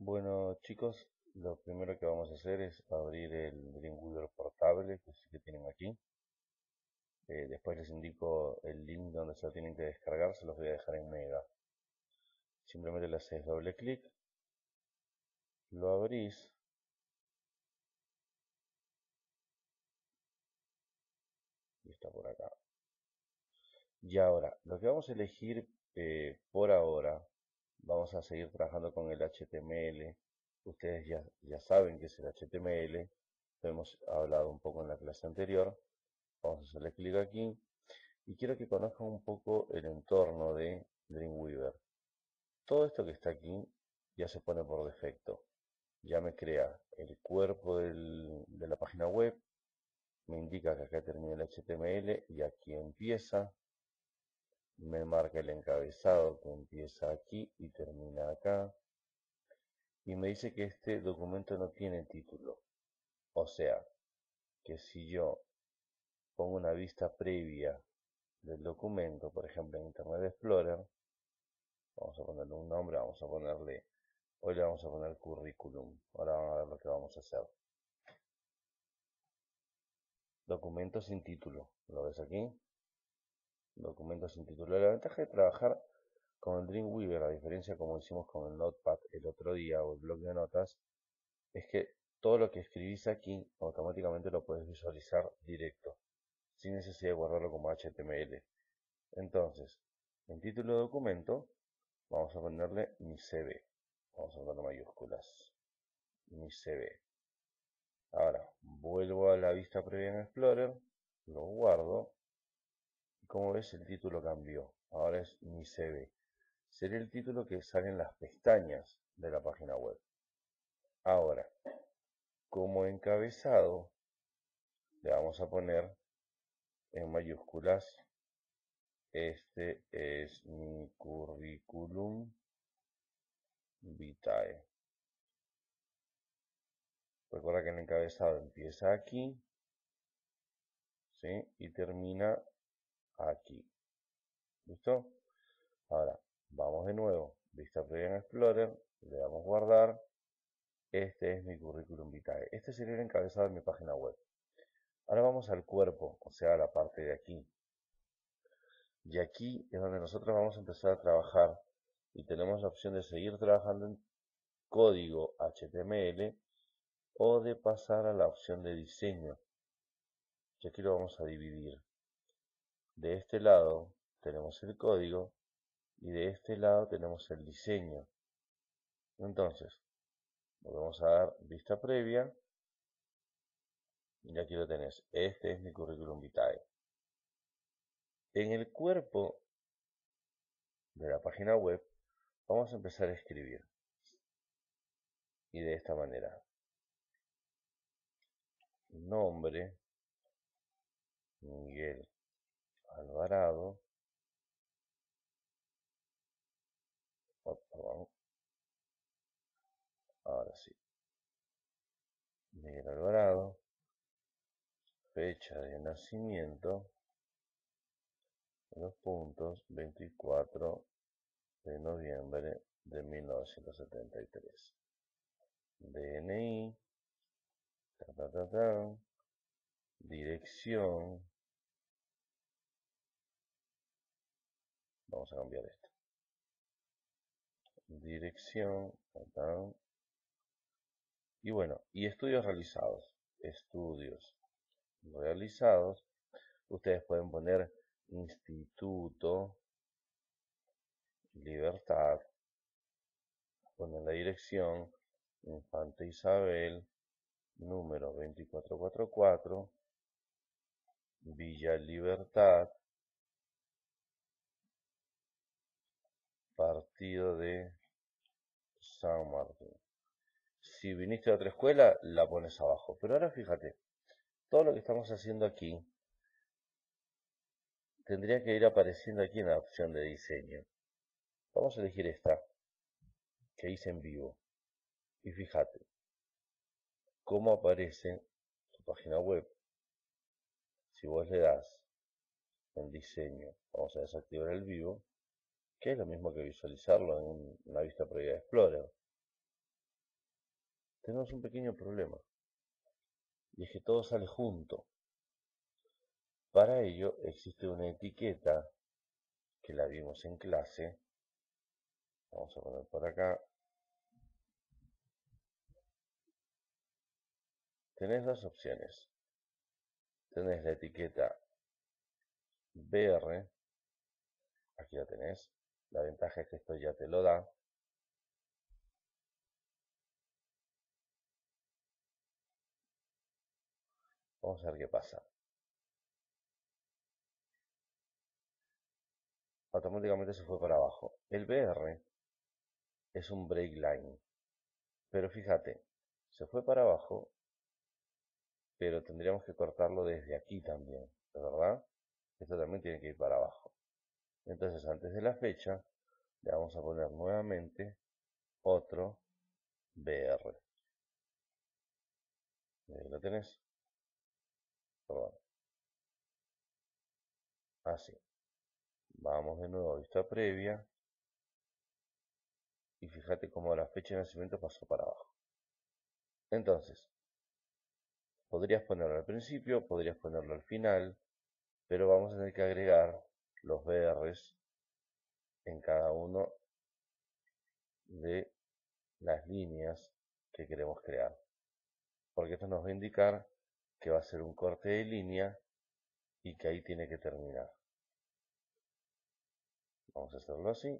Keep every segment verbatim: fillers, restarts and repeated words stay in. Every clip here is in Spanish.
Bueno, chicos, lo primero que vamos a hacer es abrir el Dreamweaver portable, que sí que tienen aquí. Eh, después les indico el link donde se lo tienen que descargar, se los voy a dejar en Mega. Simplemente le haces doble clic, lo abrís y está por acá. Y ahora, lo que vamos a elegir eh, por ahora, vamos a seguir trabajando con el H T M L. Ustedes ya, ya saben que es el H T M L, lo hemos hablado un poco en la clase anterior. Vamos a hacerle clic aquí y quiero que conozcan un poco el entorno de Dreamweaver. Todo esto que está aquí ya se pone por defecto. Ya me crea el cuerpo del- de la página web, me indica que acá termina el H T M L y aquí empieza, me marca el encabezado que empieza aquí y termina acá, y me dice que este documento no tiene título. O sea, que si yo pongo una vista previa del documento, por ejemplo en Internet Explorer, vamos a ponerle un nombre, vamos a ponerle, hoy le vamos a poner currículum. Ahora van a ver lo que vamos a hacer. Documento sin título. ¿Lo ves aquí? Documento sin título. La ventaja de trabajar con el Dreamweaver, a diferencia como hicimos con el Notepad el otro día o el blog de notas, es que todo lo que escribís aquí automáticamente lo puedes visualizar directo, sin necesidad de guardarlo como H T M L. Entonces, en título de documento, vamos a ponerle mi C V. Vamos a ponerlo mayúsculas. Mi C V. Ahora, vuelvo a la vista previa en Explorer, lo guardo, y como ves el título cambió. Ahora es mi C V. Sería el título que sale en las pestañas de la página web. Ahora, como encabezado, le vamos a poner en mayúsculas, este es mi currículum vitae. Recuerda que el encabezado empieza aquí, ¿sí? Y termina aquí. ¿Listo? Ahora, vamos de nuevo. Vista previa en Explorer, le damos guardar. Este es mi currículum vitae. Este sería el encabezado de mi página web. Ahora vamos al cuerpo, o sea, a la parte de aquí. Y aquí es donde nosotros vamos a empezar a trabajar y tenemos la opción de seguir trabajando en código H T M L o de pasar a la opción de diseño. Y aquí lo vamos a dividir. De este lado tenemos el código y de este lado tenemos el diseño. Entonces, volvemos a dar vista previa y aquí lo tenés. Este es mi currículum vitae. En el cuerpo de la página web vamos a empezar a escribir. Y de esta manera. Nombre, Miguel Alvarado. Oh, perdón. Ahora sí. Miguel Alvarado. Fecha de nacimiento. Los puntos. veinticuatro de noviembre de mil novecientos setenta y tres. D N I. Ta, ta, ta, ta, dirección. Vamos a cambiar esto. Dirección. Ta, ta. Y bueno, y estudios realizados. Estudios realizados. Ustedes pueden poner Instituto Libertad, ponen la dirección, Infante Isabel, número veinticuatro cuarenta y cuatro, Villa Libertad, partido de San Martín. Si viniste de otra escuela, la pones abajo. Pero ahora fíjate, todo lo que estamos haciendo aquí tendría que ir apareciendo aquí en la opción de diseño. Vamos a elegir esta, que hice en vivo. Y fíjate cómo aparece tu página web. Si vos le das en diseño, vamos a desactivar el vivo, que es lo mismo que visualizarlo en una vista previa de Explorer. tenemos un pequeño problema, y es que todo sale junto. Para ello existe una etiqueta que la vimos en clase. Vamos a poner por acá. Tenés dos opciones. Tenés la etiqueta B R, aquí la tenés. La ventaja es que esto ya te lo da. Vamos a ver qué pasa. Automáticamente se fue para abajo. El B R es un break line. Pero fíjate, se fue para abajo, pero tendríamos que cortarlo desde aquí también, ¿verdad? Esto también tiene que ir para abajo. Entonces, antes de la fecha, le vamos a poner nuevamente otro B R. Ahí lo tenés. Perdón. Así. Vamos de nuevo a vista previa. Y fíjate cómo la fecha de nacimiento pasó para abajo. Entonces, podrías ponerlo al principio, podrías ponerlo al final, pero vamos a tener que agregar los B Rs en cada uno de las líneas que queremos crear. Porque esto nos va a indicar que va a ser un corte de línea y que ahí tiene que terminar. Vamos a hacerlo así.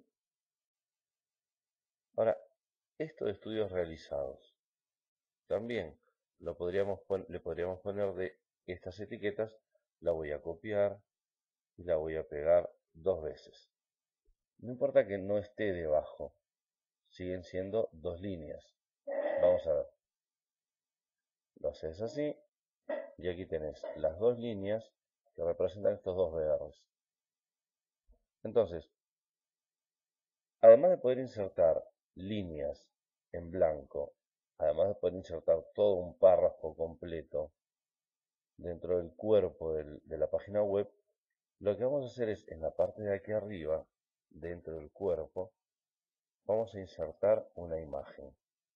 Ahora, esto de estudios realizados, también lo podríamos le podríamos poner de estas etiquetas, la voy a copiar y la voy a pegar dos veces. No importa que no esté debajo, siguen siendo dos líneas. Vamos a ver. Lo haces así y aquí tenés las dos líneas que representan estos dos B Rs. Entonces, además de poder insertar líneas en blanco, además de poder insertar todo un párrafo completo dentro del cuerpo del, de la página web, lo que vamos a hacer es en la parte de aquí arriba, dentro del cuerpo, vamos a insertar una imagen.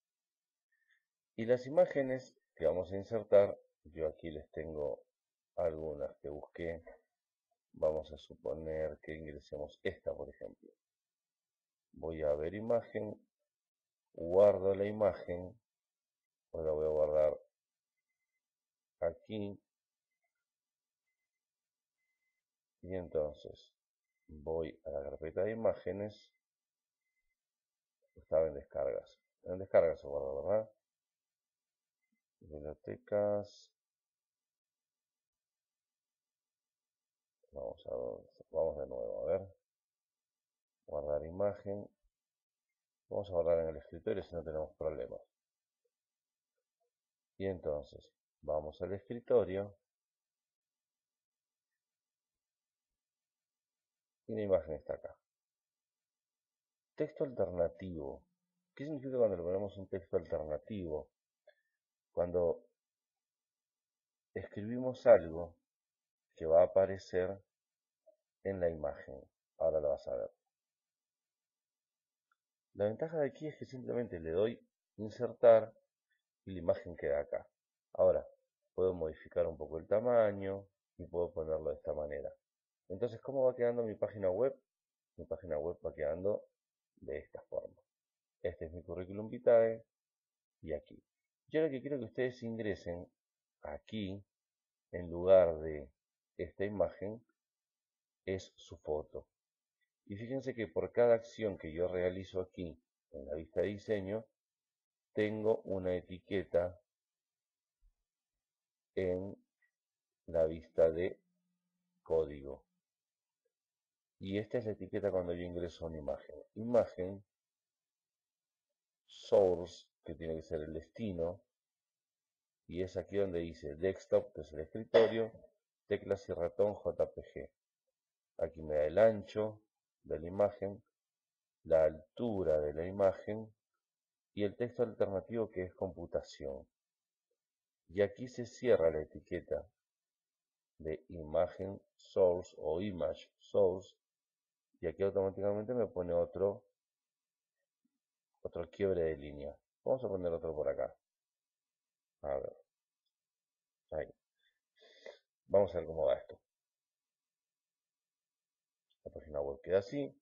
Y las imágenes que vamos a insertar, yo aquí les tengo algunas que busqué. Vamos a suponer que ingresemos esta, por ejemplo. Voy a ver imagen, guardo la imagen, ahora voy a guardar aquí. Y entonces voy a la carpeta de imágenes. Estaba en descargas. En descargas se guarda, ¿verdad? Bibliotecas. Vamos a vamos de nuevo, a ver. Guardar imagen. Vamos a guardar en el escritorio si no tenemos problemas. Y entonces, vamos al escritorio. Y la imagen está acá. Texto alternativo. ¿Qué significa cuando le ponemos un texto alternativo? Cuando escribimos algo que va a aparecer en la imagen. Ahora lo vas a ver. La ventaja de aquí es que simplemente le doy insertar y la imagen queda acá. Ahora, puedo modificar un poco el tamaño y puedo ponerlo de esta manera. Entonces, ¿cómo va quedando mi página web? Mi página web va quedando de esta forma. Este es mi currículum vitae y aquí. Yo lo que quiero que ustedes ingresen aquí, en lugar de esta imagen, es su foto. Y fíjense que por cada acción que yo realizo aquí en la vista de diseño, tengo una etiqueta en la vista de código. Y esta es la etiqueta cuando yo ingreso una imagen. Imagen, source, que tiene que ser el destino. Y es aquí donde dice desktop, que es el escritorio, teclas y ratón J P G. Aquí me da el ancho de la imagen, la altura de la imagen y el texto alternativo que es computación. Y aquí se cierra la etiqueta de imagen source o image source y aquí automáticamente me pone otro otro quiebre de línea. Vamos a poner otro por acá. A ver, ahí. Vamos a ver cómo va esto. La página web queda así.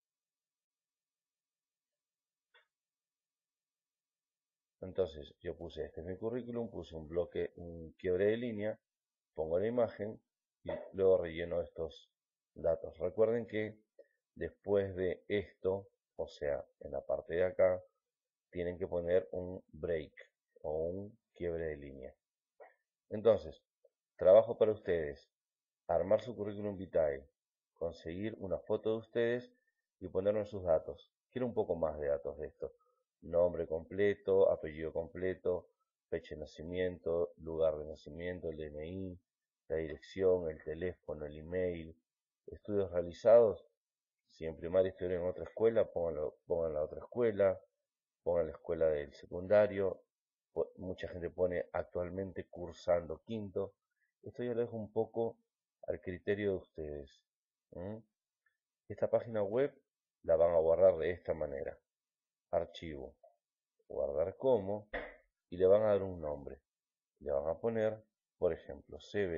Entonces yo puse, este es mi currículum, puse un bloque, un quiebre de línea, pongo la imagen y luego relleno estos datos. Recuerden que después de esto, o sea, en la parte de acá, tienen que poner un break o un quiebre de línea. Entonces, trabajo para ustedes, armar su currículum vitae, conseguir una foto de ustedes y ponerme sus datos. Quiero un poco más de datos de esto. Nombre completo, apellido completo, fecha de nacimiento, lugar de nacimiento, el D N I, la dirección, el teléfono, el email, estudios realizados. Si en primaria estudiaron en otra escuela, pónganlo, pongan la otra escuela, pongan la escuela del secundario. Mucha gente pone actualmente cursando quinto. Esto yo lo dejo un poco al criterio de ustedes. ¿Mm? Esta página web la van a guardar de esta manera. Archivo, guardar como, y le van a dar un nombre. Le van a poner, por ejemplo,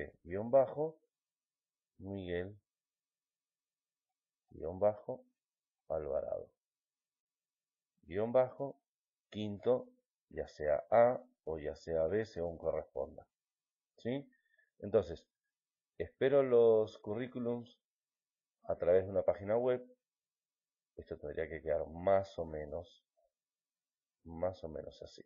cb-miguel-alvarado. Guión bajo, quinto, ya sea A o ya sea B, según corresponda. ¿Sí? Entonces, espero los currículums a través de una página web. Esto tendría que quedar más o menos, más o menos así.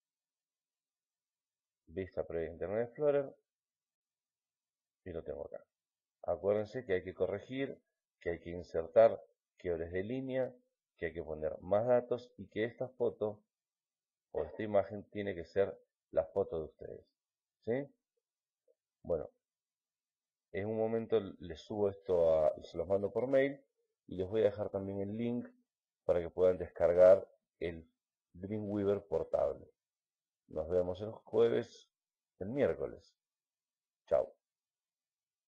Vista previa Internet Explorer. Y lo tengo acá. Acuérdense que hay que corregir, que hay que insertar quiebres de línea, que hay que poner más datos y que esta foto o esta imagen tiene que ser la foto de ustedes. ¿Sí? Bueno, en un momento les subo esto, a, se los mando por mail y les voy a dejar también el link para que puedan descargar el Dreamweaver portable. Nos vemos el jueves, el miércoles.